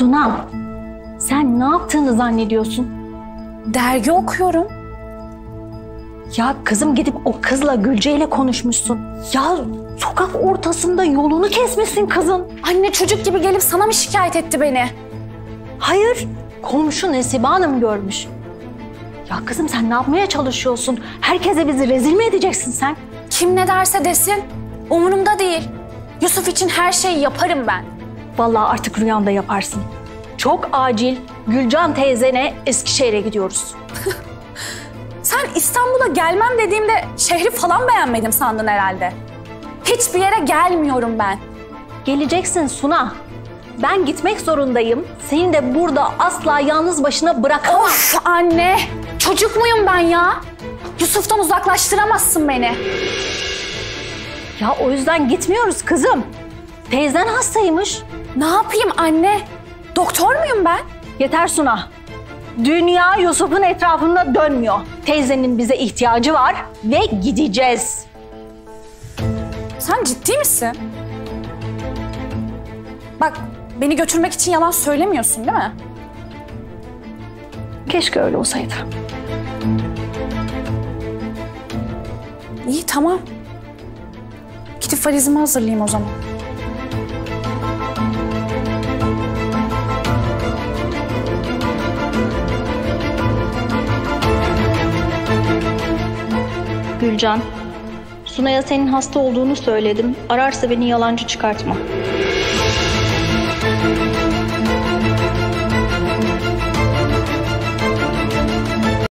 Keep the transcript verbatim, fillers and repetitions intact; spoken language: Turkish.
Suna, sen ne yaptığını zannediyorsun? Dergi okuyorum. Ya kızım, gidip o kızla Gülce ile konuşmuşsun. Ya sokak ortasında yolunu kesmişsin kızın. Anne, çocuk gibi gelip sana mı şikayet etti beni? Hayır, komşu Nesibe Hanım görmüş. Ya kızım, sen ne yapmaya çalışıyorsun? Herkese bizi rezil mi edeceksin sen? Kim ne derse desin. Umurumda değil. Yusuf için her şeyi yaparım ben. Vallahi artık rüyanda yaparsın. Çok acil Gülcan teyzene Eskişehir'e gidiyoruz. Sen İstanbul'a gelmem dediğimde şehri falan beğenmedim sandın herhalde. Hiçbir yere gelmiyorum ben. Geleceksin Suna. Ben gitmek zorundayım. Seni de burada asla yalnız başına bırakamam. Of anne! Çocuk muyum ben ya? Yusuf'tan uzaklaştıramazsın beni. Ya o yüzden gitmiyoruz kızım. Teyzen hastaymış. Ne yapayım anne? Doktor muyum ben? Yeter Suna. Dünya Yusuf'un etrafında dönmüyor. Teyzenin bize ihtiyacı var ve gideceğiz. Sen ciddi misin? Bak, beni götürmek için yalan söylemiyorsun değil mi? Keşke öyle olsaydı. İyi, tamam. Gidip valizimi hazırlayayım o zaman. Gülcan, Suna'ya senin hasta olduğunu söyledim. Ararsa beni yalancı çıkartma.